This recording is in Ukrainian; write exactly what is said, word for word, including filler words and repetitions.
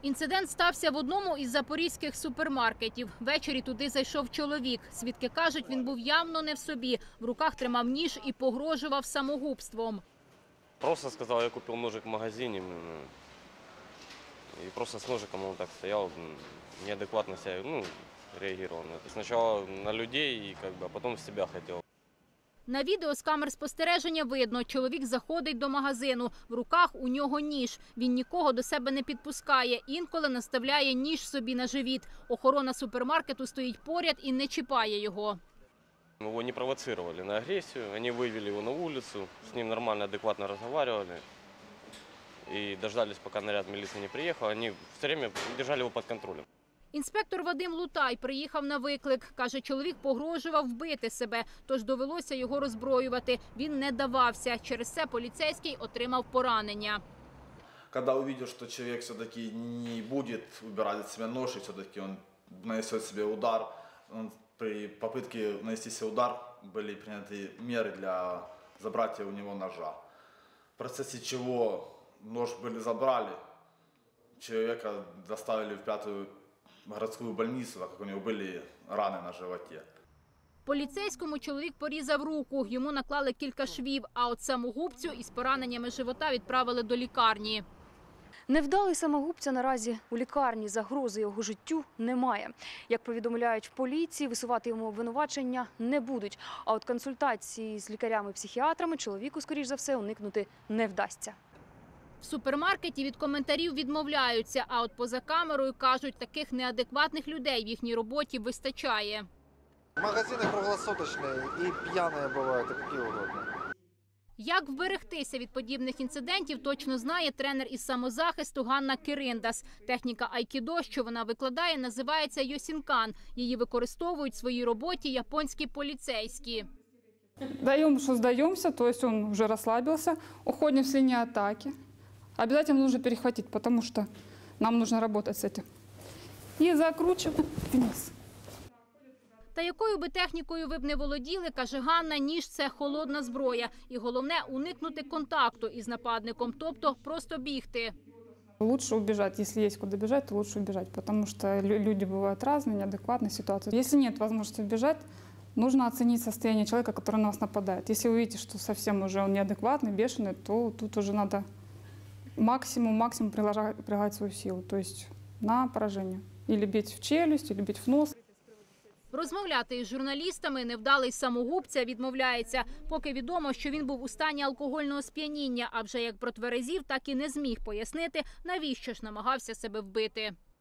Інцидент стався в одному із запорізьких супермаркетів. Ввечері туди зайшов чоловік. Свідки кажуть, він був явно не в собі. В руках тримав ніж і погрожував самогубством. Просто сказав, я купив ножик в магазині. І просто з ножиком він так стояв, неадекватно себе, ну, реагував. Спочатку на людей, а потім в себе хотів. На відео з камер спостереження видно, чоловік заходить до магазину. В руках у нього ніж. Він нікого до себе не підпускає. Інколи наставляє ніж собі на живіт. Охорона супермаркету стоїть поряд і не чіпає його. Його не провоцировали на агресію. Вони вивели його на вулицю, з ним нормально, адекватно розмовляли. І дождались, поки наряд міліції не приїхав. Вони все время держали його під контролем. Інспектор Вадим Лутай приїхав на виклик. Каже, чоловік погрожував вбити себе, тож довелося його роззброювати. Він не давався. Через це поліцейський отримав поранення. Коли побачив, що чоловік все-таки не буде вибирати від себе нож, і все-таки він нанесет собі удар, при попытке нанести себе удар були прийняті міри для забрати у нього ножа. В процесі чого нож были забрали, человека доставили в пятую городскую больницу, так как у него были раны на животе. Поліцейському чоловік порізав руку, йому наклали кілька швів, а от самогубцю із пораненнями живота відправили до лікарні. Невдалий самогубця наразі у лікарні, загрози його життю немає. Як повідомляють в поліції, висувати йому обвинувачення не будуть. А от консультації з лікарями-психіатрами чоловіку, скоріш за все, уникнути не вдасться. В супермаркеті від коментарів відмовляються, а от поза камерою кажуть, таких неадекватних людей в їхній роботі вистачає. Магазини круглосуточні і п'яні бувають, і які угодно. Як вберегтися від подібних інцидентів, точно знає тренер із самозахисту Ганна Кириндас. Техніка айкідо, що вона викладає, називається йосінкан. Її використовують в своїй роботі японські поліцейські. Даем, что сдаемся, то есть он уже расслабился, уходим с линии атаки. Обязательно нужно перехватить, потому что нам нужно работать с этим. И закручиваем вниз. Та якою би технікою ви б не володіли, каже Ганна, ніж – це холодна зброя. І головне – уникнути контакту із нападником, тобто просто бігти. Лучше убежать. Если есть куда бежать, то лучше убежать, потому что люди бывают разные, неадекватные ситуации. Если нет возможности убежать, нужно оценить состояние человека, который на вас нападает. Если вы видите, что совсем уже он неадекватный, бешеный, то тут уже надо максимум, максимум прилагать, прилагать свою силу, то есть на поражение. Или бить в челюсть, или бить в нос. Розмовляти із журналістами невдалий самогубця відмовляється. Поки відомо, що він був у стані алкогольного сп'яніння, а вже як протверезів, так і не зміг пояснити, навіщо ж намагався себе вбити.